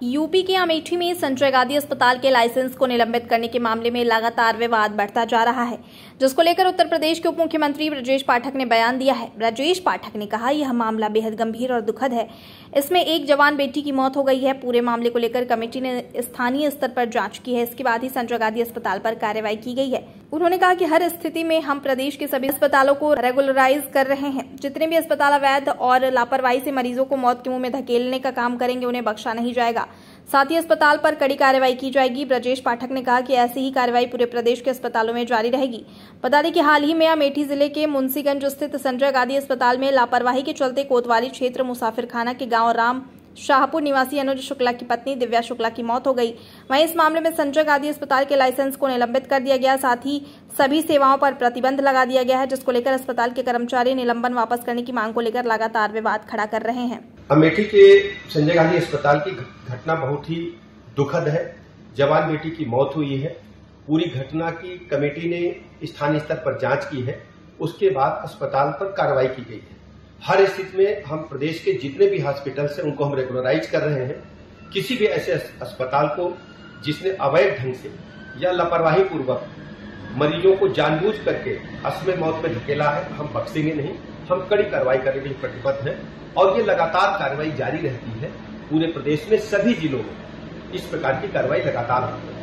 UP के अमेठी में संजय गांधी अस्पताल के लाइसेंस को निलंबित करने के मामले में लगातार विवाद बढ़ता जा रहा है, जिसको लेकर उत्तर प्रदेश के उप मुख्यमंत्री ब्रजेश पाठक ने बयान दिया है। ब्रजेश पाठक ने कहा, यह मामला बेहद गंभीर और दुखद है। इसमें एक जवान बेटी की मौत हो गई है। पूरे मामले को लेकर कमेटी ने स्थानीय स्तर पर जांच की है। इसके बाद ही संजय गांधी अस्पताल पर कार्रवाई की गई है। उन्होंने कहा कि हर स्थिति में हम प्रदेश के सभी अस्पतालों को रेगुलराइज कर रहे हैं। जितने भी अस्पताल अवैध और लापरवाही से मरीजों को मौत के मुंह में धकेलने का काम करेंगे, उन्हें बख्शा नहीं जाएगा। साथ ही अस्पताल पर कड़ी कार्रवाई की जाएगी। ब्रजेश पाठक ने कहा कि ऐसी ही कार्रवाई पूरे प्रदेश के अस्पतालों में जारी रहेगी। बता दें कि हाल ही में अमेठी जिले के मुंशीगंज स्थित संजय गांधी अस्पताल में लापरवाही के चलते कोतवाली क्षेत्र मुसाफिरखाना के गांव राम शाहपुर निवासी अनुज शुक्ला की पत्नी दिव्या शुक्ला की मौत हो गई। वहीं इस मामले में संजय गांधी अस्पताल के लाइसेंस को निलंबित कर दिया गया। साथ ही सभी सेवाओं पर प्रतिबंध लगा दिया गया है, जिसको लेकर अस्पताल के कर्मचारी निलंबन वापस करने की मांग को लेकर लगातार विवाद खड़ा कर रहे हैं। अमेठी के संजय गांधी अस्पताल की घटना बहुत ही दुखद है। जवान बेटी की मौत हुई है। पूरी घटना की कमेटी ने स्थानीय स्तर पर जांच की है। उसके बाद अस्पताल पर कार्रवाई की गई है। हर स्थिति में हम प्रदेश के जितने भी हॉस्पिटल्स हैं, उनको हम रेगुलराइज कर रहे हैं। किसी भी ऐसे अस्पताल को जिसने अवैध ढंग से या लापरवाही पूर्वक मरीजों को जानबूझ करके असमय मौत में धकेला है, हम बख्शेंगे नहीं। हम कड़ी कार्रवाई करने के लिए प्रतिबद्ध हैं और ये लगातार कार्रवाई जारी रहती है। पूरे प्रदेश में सभी जिलों में इस प्रकार की कार्रवाई लगातार होती है।